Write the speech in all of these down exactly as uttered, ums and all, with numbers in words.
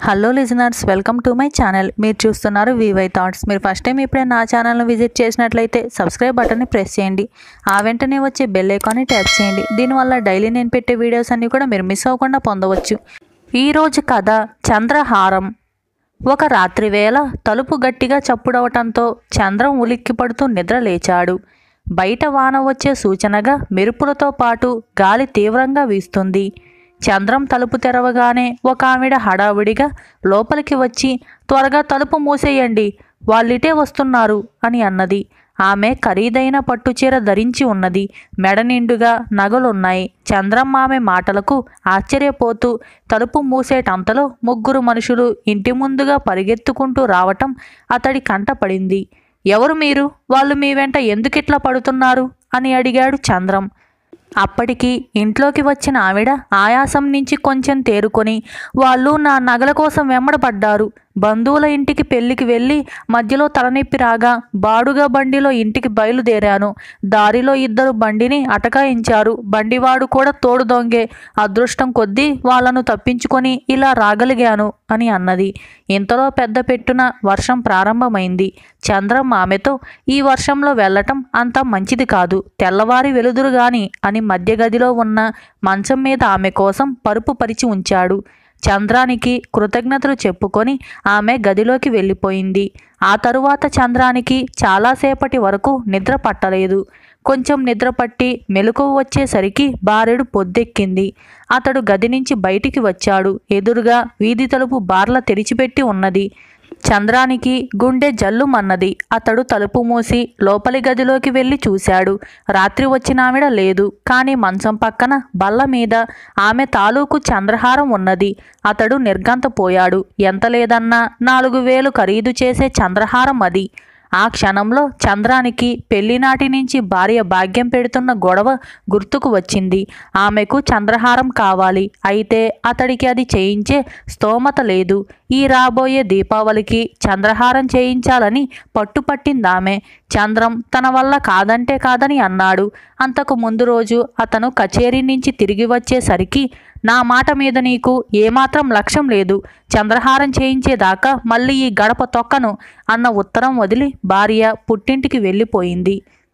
Hello listeners, welcome to my channel. మీరు చూస్తున్నారు VY thoughts. మీరు ఫస్ట్ టైం ఇప్పుడే నా ఛానల్ను విజిట్ చేసినట్లయితే సబ్స్క్రైబ్ బటన్ని ప్రెస్ చేయండి. ఆ వెంటనే వచ్చే బెల్ ఐకాన్ని ట్యాప్ చేయండి. దీనివల్ల డైలీ నేను పెట్టే వీడియోస్ అన్నీ కూడా మీరు మిస్ అవ్వకుండా పొందవచ్చు. ఈరోజు కథ చంద్రహారం. ఒక రాత్రి వేళ తలుపు గట్టిగా చప్పుడవటంతో చంద్రం ఉలిక్కి పడుతూ నిద్ర లేచాడు. బయట వాన వచ్చే సూచనగా మెరుపులతో పాటు గాలి తీవ్రంగా వీస్తుంది. చంద్రం తలుపు తెరవగానే ఒక ఆవిడ హడావుడిగా లోపలికి వచ్చి, త్వరగా తలుపు మూసేయండి, వాళ్ళిటే వస్తున్నారు అని అన్నది. ఆమె ఖరీదైన పట్టుచీర ధరించి ఉన్నది. మెడ నిండుగా నగలున్నాయి. చంద్రం ఆమె మాటలకు ఆశ్చర్యపోతూ తలుపు మూసేటంతలో ముగ్గురు మనుషులు ఇంటి ముందుగా పరిగెత్తుకుంటూ రావటం అతడి కంటపడింది. ఎవరు మీరు? వాళ్ళు మీ వెంట ఎందుకిట్లా పడుతున్నారు అని అడిగాడు చంద్రం. అప్పటికి ఇంట్లోకి వచ్చిన ఆవిడ ఆయాసం నుంచి కొంచెం తేరుకొని, వాళ్ళు నా నగల కోసం వెంబడపడ్డారు. బంధువుల ఇంటికి పెళ్లికి వెళ్ళి మధ్యలో తలనొప్పి రాగా బాడుగా బండిలో ఇంటికి బయలుదేరాను. దారిలో ఇద్దరు బండిని అటకాయించారు. బండివాడు కూడా తోడు దొంగే. అదృష్టం కొద్దీ వాళ్ళను తప్పించుకొని ఇలా రాగలిగాను అని అన్నది. ఇంతలో పెద్ద పెట్టున వర్షం ప్రారంభమైంది. చంద్రం ఆమెతో, ఈ వర్షంలో వెళ్ళటం అంత మంచిది కాదు, తెల్లవారి వెలుదురుగాని అని మధ్య గదిలో ఉన్న మంచం మీద ఆమె కోసం పరుపు పరిచి ఉంచాడు. చంద్రానికి కృతజ్ఞతలు చెప్పుకొని ఆమె గదిలోకి వెళ్ళిపోయింది. ఆ తరువాత చంద్రానికి చాలాసేపటి వరకు నిద్ర పట్టలేదు. కొంచెం నిద్రపట్టి మెలకువ వచ్చేసరికి బారెడు పొద్దెక్కింది. అతడు గది నుంచి బయటికి వచ్చాడు. ఎదురుగా వీధి తలుపు బార్ల తెరిచిపెట్టి ఉన్నది. చంద్రానికి గుండె జల్లుమన్నది. అతడు తలుపు మూసి లోపలి గదిలోకి వెళ్ళి చూశాడు. రాత్రి వచ్చిన ఆవిడ లేదు. కానీ మంచం పక్కన బల్ల మీద ఆమె తాలూకు చంద్రహారం ఉన్నది. అతడు నిర్గంతపోయాడు. ఎంత లేదన్నా నాలుగు వేలు ఖరీదు చేసే చంద్రహారం అది. ఆ క్షణంలో చంద్రానికి పెళ్లినాటి నుంచి భార్య భాగ్యం పెడుతున్న గొడవ గుర్తుకు వచ్చింది. ఆమెకు చంద్రహారం కావాలి. అయితే అతడికి అది చేయించే స్తోమత లేదు. ఈ రాబోయే దీపావళికి చంద్రహారం చేయించాలని పట్టుపట్టిందామె. చంద్రం తన వల్ల కాదంటే కాదని అన్నాడు. అంతకు ముందు రోజు అతను కచేరీ నుంచి తిరిగి వచ్చేసరికి, నా మాట మీద నీకు ఏమాత్రం లక్ష్యం లేదు, చంద్రహారం చేయించేదాకా మళ్ళీ ఈ గడప తొక్కను అన్న ఉత్తరం వదిలి భార్య పుట్టింటికి వెళ్ళిపోయింది.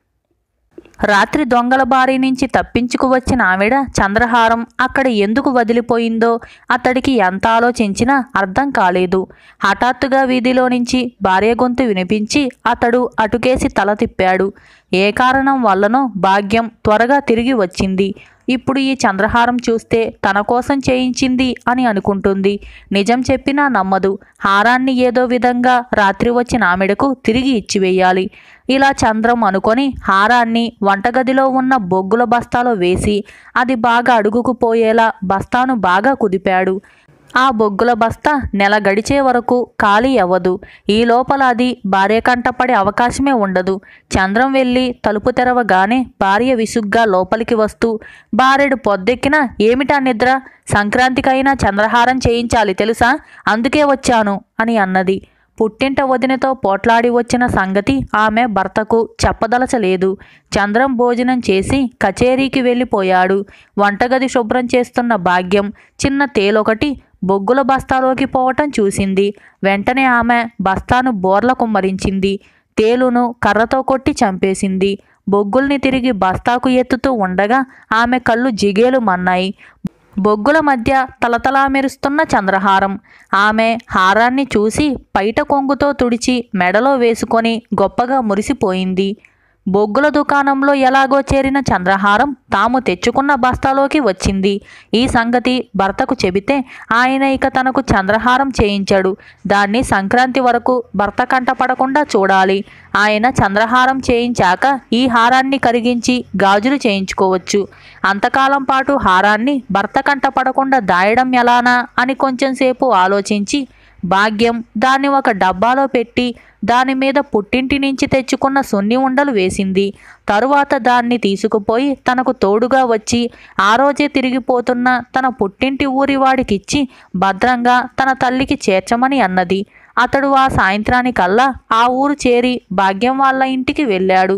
రాత్రి దొంగల బారి నుంచి తప్పించుకు వచ్చిన ఆవిడ చంద్రహారం అక్కడ ఎందుకు వదిలిపోయిందో అతడికి ఎంత ఆలోచించినా అర్థం కాలేదు. హఠాత్తుగా వీధిలో నుంచి భార్య గొంతు వినిపించి అతడు అటుకేసి తల తిప్పాడు. ఏ కారణం వల్లనో భాగ్యం త్వరగా తిరిగి వచ్చింది. ఇప్పుడు ఈ చంద్రహారం చూస్తే తన కోసం చేయించింది అని అనుకుంటుంది. నిజం చెప్పినా నమ్మదు. హారాన్ని ఏదో విధంగా రాత్రి వచ్చిన ఆమెడకు తిరిగి ఇచ్చివేయాలి. ఇలా చంద్రం అనుకొని హారాన్ని వంటగదిలో ఉన్న బొగ్గుల బస్తాలో వేసి అది బాగా అడుగుకుపోయేలా బస్తాను బాగా కుదిపాడు. ఆ బొగ్గుల బస్తా నెల గడిచే వరకు ఖాళీ అవ్వదు. ఈ లోపల అది భార్య కంటపడే అవకాశమే ఉండదు. చంద్రం వెళ్ళి తలుపు తెరవగానే భార్య విసుగ్గా లోపలికి వస్తూ, బారెడు పొద్దెక్కినా ఏమిటా నిద్ర? సంక్రాంతికైనా చంద్రహారం చేయించాలి తెలుసా, అందుకే వచ్చాను అని అన్నది. పుట్టింట వదినతో పోట్లాడి వచ్చిన సంగతి ఆమె భర్తకు చెప్పదలచలేదు. చంద్రం భోజనం చేసి కచేరీకి వెళ్ళిపోయాడు. వంటగది శుభ్రం చేస్తున్న భాగ్యం చిన్న తేలొకటి బొగ్గుల బస్తాలోకి పోవటం చూసింది. వెంటనే ఆమె బస్తాను బోర్ల కుమ్మరించింది. తేలును కర్రతో కొట్టి చంపేసింది. బొగ్గుల్ని తిరిగి బస్తాకు ఎత్తుతూ ఉండగా ఆమె కళ్ళు జిగేలు మన్నాయి. బొగ్గుల మధ్య తలతలా మెరుస్తున్న చంద్రహారం. ఆమె హారాన్ని చూసి పైట కొంగుతో తుడిచి మెడలో వేసుకొని గొప్పగా మురిసిపోయింది. బొగ్గుల దుకాణంలో ఎలాగో చేరిన చంద్రహారం తాము తెచ్చుకున్న బస్తాలోకి వచ్చింది. ఈ సంగతి భర్తకు చెబితే ఆయన ఇక తనకు చంద్రహారం చేయించాడు. దాన్ని సంక్రాంతి వరకు భర్త కంటపడకుండా చూడాలి. ఆయన చంద్రహారం చేయించాక ఈ హారాన్ని కరిగించి గాజులు చేయించుకోవచ్చు. అంతకాలం పాటు హారాన్ని భర్త కంటపడకుండా దాయడం ఎలానా అని కొంచెంసేపు ఆలోచించి భాగ్యం దాన్ని ఒక డబ్బాలో పెట్టి దాని మీద పుట్టింటి నుంచి తెచ్చుకున్న సున్ని ఉండలు వేసింది. తరువాత దాన్ని తీసుకుపోయి తనకు తోడుగా వచ్చి ఆ రోజే తిరిగిపోతున్న తన పుట్టింటి ఊరి వాడికిచ్చి భద్రంగా తన తల్లికి చేర్చమని అన్నది. అతడు ఆ సాయంత్రానికల్లా ఆ ఊరు చేరి భాగ్యం వాళ్ళ ఇంటికి వెళ్ళాడు.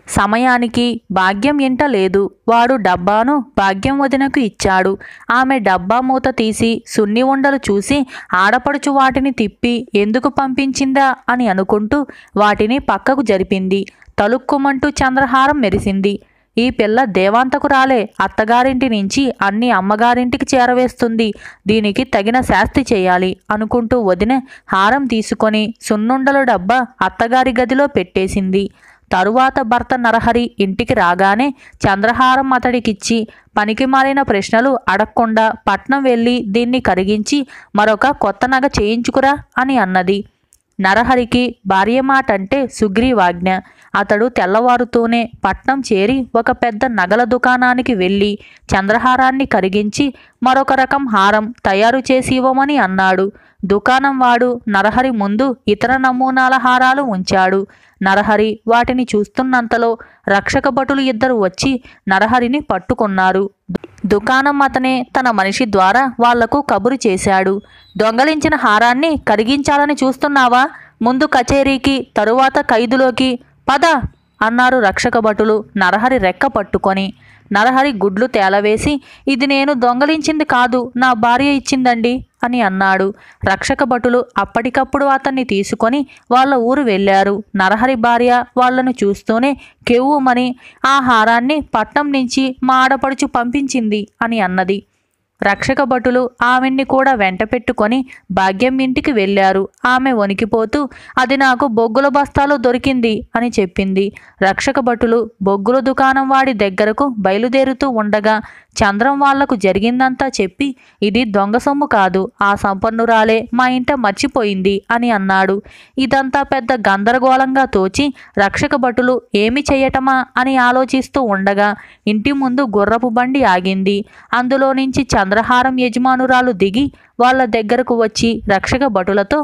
సమయానికి భాగ్యం ఇంట లేదు. వాడు డబ్బాను భాగ్యం వదినకు ఇచ్చాడు. ఆమె డబ్బా మూత తీసి సున్ని ఉండలు చూసి ఆడపడుచు వాటిని తిప్పి ఎందుకు పంపించిందా అని అనుకుంటూ వాటిని పక్కకు జరిపింది. తలుక్కుమంటూ చంద్రహారం మెరిసింది. ఈ పిల్ల దేవాంతకురాలే, అత్తగారింటి నుంచి అన్ని అమ్మగారింటికి చేరవేస్తుంది. దీనికి తగిన శాస్తి చేయాలి అనుకుంటూ వదిన హారం తీసుకొని సున్నుండల డబ్బా అత్తగారి గదిలో పెట్టేసింది. తరువాత భర్త నరహరి ఇంటికి రాగానే చంద్రహారం అతడికిచ్చి పనికి మాలిన ప్రశ్నలు అడగకుండా పట్నం వెళ్ళి దీన్ని కరిగించి మరొక కొత్త నగ చేయించుకురా అని అన్నది. నరహరికి భార్య మాట అంటే సుగ్రీవాజ్ఞ. అతడు తెల్లవారుతూనే పట్నం చేరి ఒక పెద్ద నగల దుకాణానికి వెళ్ళి చంద్రహారాన్ని కరిగించి మరొక రకం హారం తయారు చేసి ఇవ్వమని అన్నాడు. దుకాణం వాడు నరహరి ముందు ఇతర నమూనాల హారాలు ఉంచాడు. నరహరి వాటిని చూస్తున్నంతలో రక్షక భటులు ఇద్దరు వచ్చి నరహరిని పట్టుకున్నారు. దుకాణం అతనే తన మనిషి ద్వారా వాళ్లకు కబురు చేశాడు. దొంగలించిన హారాన్ని కరిగించాలని చూస్తున్నావా? ముందు కచేరీకి, తరువాత ఖైదులోకి పద అన్నారు రక్షక భటులు నరహరి రెక్క పట్టుకొని. నరహరి గుడ్లు తేలవేసి ఇది నేను దొంగలించింది కాదు, నా భార్య ఇచ్చిందండి అని అన్నాడు. రక్షక భటులు అప్పటికప్పుడు అతన్ని తీసుకొని వాళ్ళ ఊరు వెళ్ళారు. నరహరి భార్య వాళ్లను చూస్తూనే కెవ్వుమని ఆ హారాన్ని పట్నం నుంచి మా ఆడపడుచు పంపించింది అని అన్నది. రక్షక భటులు ఆమెన్ని కూడా వెంట పెట్టుకొని భాగ్యం ఇంటికి వెళ్ళారు. ఆమె వణికిపోతూ అది నాకు బొగ్గుల బస్తాలో దొరికింది అని చెప్పింది. రక్షక భటులు బొగ్గుల దుకాణం వాడి దగ్గరకు బయలుదేరుతూ ఉండగా చంద్రం వాళ్లకు జరిగిందంతా చెప్పి ఇది దొంగ సొమ్ము కాదు, ఆ సంపన్నురాలే మా ఇంట మర్చిపోయింది అని అన్నాడు. ఇదంతా పెద్ద గందరగోళంగా తోచి రక్షక భటులు ఏమి చెయ్యటమా అని ఆలోచిస్తూ ఉండగా ఇంటి ముందు గుర్రపు బండి ఆగింది. అందులో నుంచి చంద్రహారం యజమానురాలు దిగి వాళ్ళ దగ్గరకు వచ్చి రక్షక భటులతో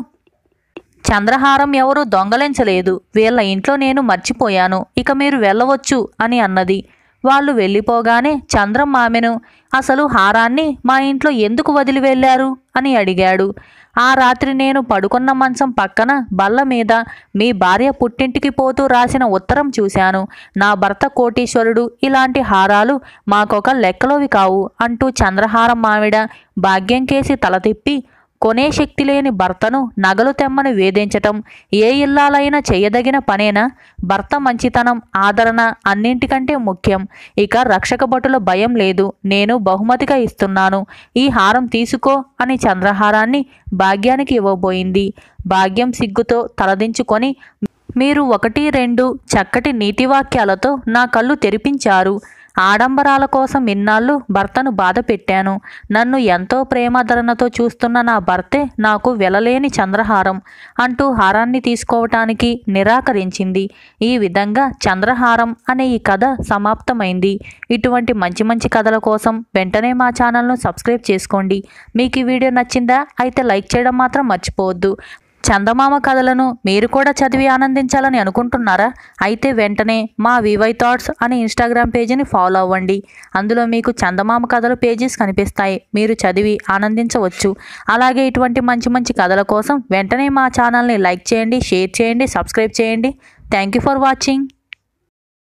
చంద్రహారం ఎవరూ దొంగలించలేదు, వీళ్ళ ఇంట్లో నేను మర్చిపోయాను, ఇక మీరు వెళ్ళవచ్చు అని అన్నది. వాళ్ళు వెళ్ళిపోగానే చంద్రం ఆమెను అసలు హారాన్ని మా ఇంట్లో ఎందుకు వదిలి వెళ్ళారు అని అడిగాడు. ఆ రాత్రి నేను పడుకున్న మంచం పక్కన బల్ల మీద మీ భార్య పుట్టింటికి పోతూ రాసిన ఉత్తరం చూశాను. నా భర్త కోటీశ్వరుడు, ఇలాంటి హారాలు మాకొక లెక్కలోవి కావు అంటూ చంద్రహారం ఆవిడ భాగ్యం కేసి తల తిప్పి కొనే శక్తి లేని భర్తను నగలు తెమ్మని వేధించటం ఏ ఇల్లాలైనా చేయదగిన పనేనా? భర్త మంచితనం, ఆదరణ అన్నింటికంటే ముఖ్యం. ఇక రక్షక భటుల భయం లేదు, నేను బహుమతిగా ఇస్తున్నాను, ఈ హారం తీసుకో అని చంద్రహారాన్ని భాగ్యానికి ఇవ్వబోయింది. భాగ్యం సిగ్గుతో తలదించుకొని మీరు ఒకటి రెండు చక్కటి నీతివాక్యాలతో నా కళ్ళు తెరిపించారు. ఆడంబరాల కోసం ఇన్నాళ్ళు భర్తను బాధ పెట్టాను. నన్ను ఎంతో ప్రేమాదరణతో చూస్తున్న నా భర్తే నాకు వెలలేని చంద్రహారం అంటూ హారాన్ని తీసుకోవటానికి నిరాకరించింది. ఈ విధంగా చంద్రహారం అనే ఈ కథ సమాప్తమైంది. ఇటువంటి మంచి మంచి కథల కోసం వెంటనే మా ఛానల్ను సబ్స్క్రైబ్ చేసుకోండి. మీకు ఈ వీడియో నచ్చిందా? అయితే లైక్ చేయడం మాత్రం మర్చిపోవద్దు. చందమామ కథలను మీరు కూడా చదివి ఆనందించాలని అనుకుంటున్నారా? అయితే వెంటనే మా వివై థాట్స్ అనే ఇన్స్టాగ్రామ్ పేజీని ఫాలో అవ్వండి. అందులో మీకు చందమామ కథల పేజెస్ కనిపిస్తాయి, మీరు చదివి ఆనందించవచ్చు. అలాగే ఇటువంటి మంచి మంచి కథల కోసం వెంటనే మా ఛానల్ని లైక్ చేయండి, షేర్ చేయండి, సబ్స్క్రైబ్ చేయండి. Thank you for watching.